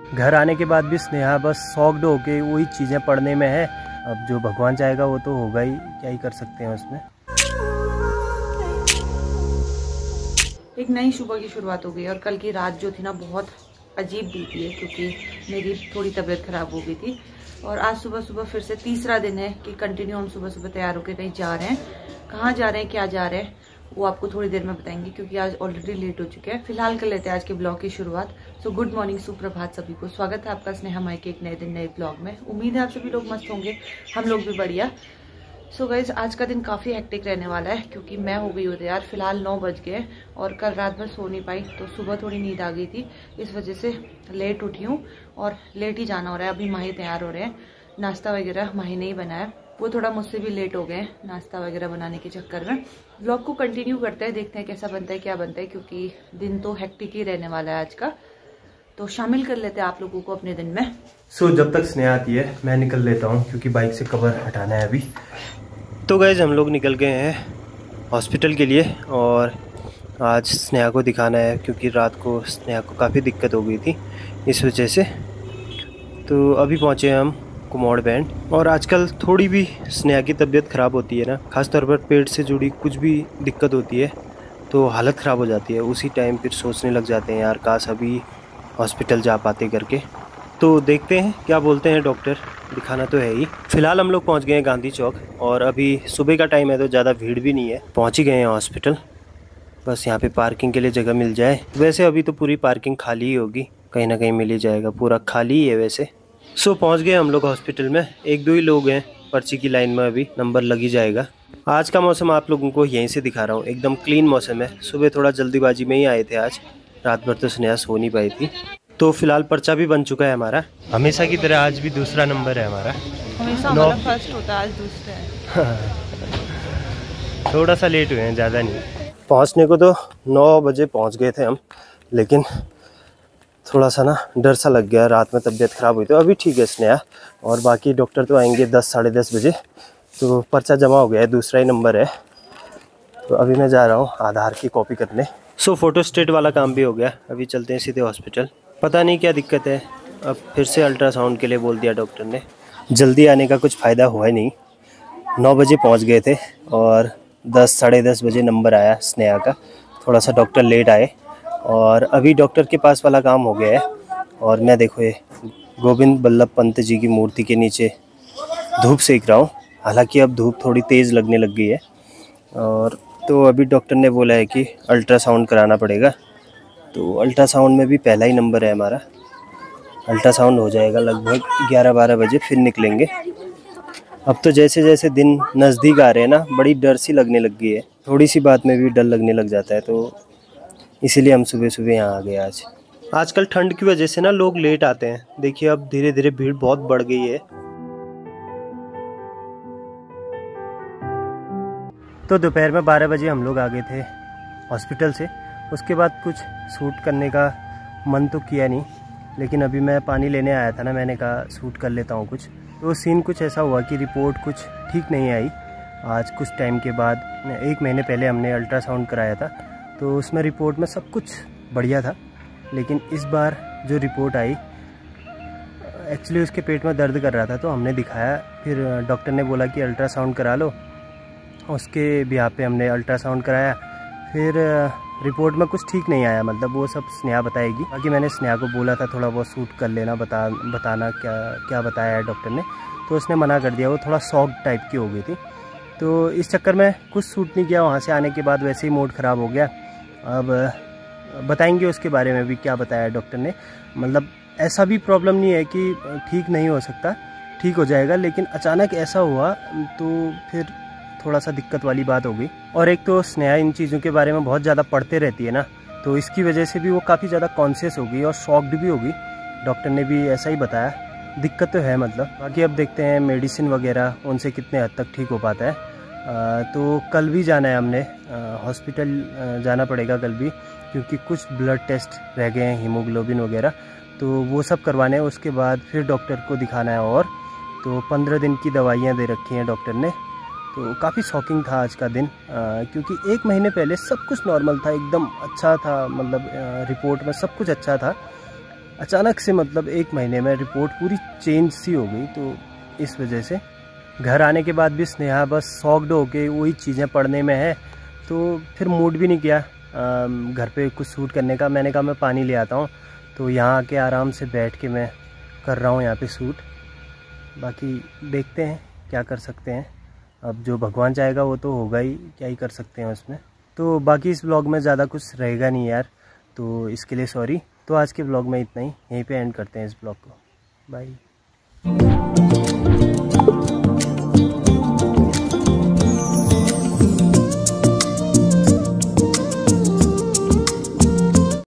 घर आने के बाद भी स्नेहा बस शॉक्ड होके वही चीज़ें पढ़ने में है। अब जो भगवान चाहेगा वो तो होगा ही, क्या ही कर सकते हैं उसमें। एक नई सुबह की शुरुआत हो गई और कल की रात जो थी ना बहुत अजीब बीती है, क्योंकि मेरी थोड़ी तबीयत खराब हो गई थी। और आज सुबह सुबह फिर से तीसरा दिन है कि कंटिन्यू हम सुबह सुबह तैयार होकर कहीं जा रहे हैं। कहाँ जा रहे हैं, क्या जा रहे हैं, वो आपको थोड़ी देर में बताएंगे, क्योंकि आज ऑलरेडी लेट हो चुके हैं। फिलहाल कर लेते हैं आज के ब्लॉग की शुरुआत। सो गुड मॉर्निंग, सुप्रभात सभी को। स्वागत है आपका स्नेहा माई के एक नए दिन नए ब्लॉग में। उम्मीद है आप सभी लोग मस्त होंगे, हम लोग भी बढ़िया। सो गाइज आज का दिन काफ़ी हेक्टिक रहने वाला है, क्योंकि मैं हो गई हूँ तैयार। फिलहाल 9 बज गए और कल रात भर सो नहीं पाई, तो सुबह थोड़ी नींद आ गई थी, इस वजह से लेट उठी हूँ और लेट ही जाना हो रहा है। अभी माही तैयार हो रहे हैं, नाश्ता वगैरह माही ने ही बनाया। वो थोड़ा मुझसे भी लेट हो गए नाश्ता वगैरह बनाने के चक्कर में। ब्लॉग को कंटिन्यू करते हैं, देखते हैं कैसा बनता है क्या बनता है, क्योंकि दिन तो हेक्टिक ही रहने वाला है आज का। तो शामिल कर लेते हैं आप लोगों को अपने दिन में। सो जब तक स्नेहा आती है मैं निकल लेता हूँ, क्योंकि बाइक से कवर हटाना है अभी। तो गाइस हम लोग निकल गए हैं हॉस्पिटल के लिए और आज स्नेहा को दिखाना है, क्योंकि रात को स्नेहा को काफ़ी दिक्कत हो गई थी इस वजह से। तो अभी पहुँचे हम कुमाड़ बैंड। और आजकल थोड़ी भी स्नेहा की तबीयत ख़राब होती है ना, ख़ासतौर पर पेट से जुड़ी कुछ भी दिक्कत होती है तो हालत ख़राब हो जाती है। उसी टाइम फिर सोचने लग जाते हैं यार काश अभी हॉस्पिटल जा पाते करके। तो देखते हैं क्या बोलते हैं डॉक्टर, दिखाना तो है ही। फिलहाल हम लोग पहुंच गए हैं गांधी चौक और अभी सुबह का टाइम है तो ज़्यादा भीड़ भी नहीं है। पहुंच ही गए हैं हॉस्पिटल, बस यहाँ पे पार्किंग के लिए जगह मिल जाए। वैसे अभी तो पूरी पार्किंग खाली ही होगी, कहीं ना कहीं मिल ही जाएगा, पूरा खाली ही है वैसे। सो पहुँच गए हम लोग हॉस्पिटल में। 1-2 ही लोग हैं पर्ची की लाइन में, अभी नंबर लग ही जाएगा। आज का मौसम आप लोगों को यहीं से दिखा रहा हूँ, एकदम क्लीन मौसम है। सुबह थोड़ा जल्दीबाजी में ही आए थे आज, रात भर तो स्नेहा सो नहीं पाई थी। तो फिलहाल पर्चा भी बन चुका है हमारा, हमेशा की तरह आज भी दूसरा नंबर है हमारा। हमेशा हमारा फर्स्ट होता है, आज दूसरा है। थोड़ा सा लेट हुए हैं, ज़्यादा नहीं। पहुंचने को तो 9 बजे पहुंच गए थे हम, लेकिन थोड़ा सा ना डर सा लग गया, रात में तबीयत ख़राब हुई। तो अभी ठीक है स्नेहा, और बाकी डॉक्टर तो आएंगे 10 साढ़े 10 बजे। तो पर्चा जमा हो गया है, दूसरा ही नंबर है। तो अभी मैं जा रहा हूँ आधार की कॉपी करने। सो फोटो स्टेट वाला काम भी हो गया, अभी चलते हैं सीधे हॉस्पिटल। पता नहीं क्या दिक्कत है, अब फिर से अल्ट्रासाउंड के लिए बोल दिया डॉक्टर ने। जल्दी आने का कुछ फ़ायदा हुआ ही नहीं। 9 बजे पहुंच गए थे और 10 साढ़े 10 बजे नंबर आया स्नेहा का। थोड़ा सा डॉक्टर लेट आए और अभी डॉक्टर के पास वाला काम हो गया है। और मैं देखो ये गोविंद बल्लभ पंत जी की मूर्ति के नीचे धूप सेक रहा हूँ। हालांकि अब धूप थोड़ी तेज़ लगने लग गई है। और तो अभी डॉक्टर ने बोला है कि अल्ट्रासाउंड कराना पड़ेगा। तो अल्ट्रासाउंड में भी पहला ही नंबर है हमारा। अल्ट्रासाउंड हो जाएगा लगभग 11-12 बजे, फिर निकलेंगे। अब तो जैसे जैसे दिन नज़दीक आ रहे हैं ना, बड़ी डर सी लगने लग गई है। थोड़ी सी बात में भी डर लगने लग जाता है, तो इसीलिए हम सुबह सुबह यहाँ आ गए आज। आजकल ठंड की वजह से ना लोग लेट आते हैं। देखिए अब धीरे धीरे भीड़ बहुत बढ़ गई है। तो दोपहर में 12 बजे हम लोग आ गए थे हॉस्पिटल से। उसके बाद कुछ शूट करने का मन तो किया नहीं, लेकिन अभी मैं पानी लेने आया था ना, मैंने कहा शूट कर लेता हूँ कुछ। तो सीन कुछ ऐसा हुआ कि रिपोर्ट कुछ ठीक नहीं आई। आज कुछ टाइम के बाद, 1 महीने पहले हमने अल्ट्रासाउंड कराया था, तो उसमें रिपोर्ट में सब कुछ बढ़िया था। लेकिन इस बार जो रिपोर्ट आई, एक्चुअली उसके पेट में दर्द कर रहा था, तो हमने दिखाया। फिर डॉक्टर ने बोला कि अल्ट्रासाउंड करा लो। उसके बिहाफ पे हमने अल्ट्रासाउंड कराया। फिर रिपोर्ट में कुछ ठीक नहीं आया, मतलब वो सब स्नेहा बताएगी। बाकी मैंने स्नेहा को बोला था थोड़ा बहुत शूट कर लेना, बताना क्या बताया है डॉक्टर ने, तो उसने मना कर दिया। वो थोड़ा शॉक टाइप की हो गई थी, तो इस चक्कर में कुछ शूट नहीं किया। वहाँ से आने के बाद वैसे ही मूड ख़राब हो गया। अब बताएंगे उसके बारे में भी क्या बताया डॉक्टर ने। मतलब ऐसा भी प्रॉब्लम नहीं है कि ठीक नहीं हो सकता, ठीक हो जाएगा, लेकिन अचानक ऐसा हुआ तो फिर थोड़ा सा दिक्कत वाली बात हो गई। और एक तो स्नेहा इन चीज़ों के बारे में बहुत ज़्यादा पढ़ते रहती है ना, तो इसकी वजह से भी वो काफ़ी ज़्यादा कॉन्शियस हो गई और शॉक्ड भी हो गई। डॉक्टर ने भी ऐसा ही बताया, दिक्कत तो है मतलब। बाकी अब देखते हैं मेडिसिन वगैरह उनसे कितने हद तक ठीक हो पाता है। तो कल भी जाना है हमने, हॉस्पिटल जाना पड़ेगा कल भी, क्योंकि कुछ ब्लड टेस्ट रह गए हैं, हीमोग्लोबिन वगैरह, तो वो सब करवाने हैं। उसके बाद फिर डॉक्टर को दिखाना है। और तो 15 दिन की दवाइयाँ दे रखी हैं डॉक्टर ने। तो काफ़ी शॉकिंग था आज का दिन, क्योंकि 1 महीने पहले सब कुछ नॉर्मल था, एकदम अच्छा था। मतलब रिपोर्ट में सब कुछ अच्छा था, अचानक से मतलब 1 महीने में रिपोर्ट पूरी चेंज सी हो गई। तो इस वजह से घर आने के बाद भी स्नेहा बस शॉक्ड होके वही चीज़ें पढ़ने में है। तो फिर मूड भी नहीं किया घर पे कुछ शूट करने का। मैंने कहा मैं पानी ले आता हूँ, तो यहाँ आके आराम से बैठ के मैं कर रहा हूँ यहाँ पे शूट। बाकी देखते हैं क्या कर सकते हैं, अब जो भगवान चाहेगा वो तो होगा ही, क्या ही कर सकते हैं उसमें। तो बाकी इस ब्लॉग में ज़्यादा कुछ रहेगा नहीं यार, तो इसके लिए सॉरी। तो आज के ब्लॉग में इतना ही, यहीं पे एंड करते हैं इस ब्लॉग को। बाय।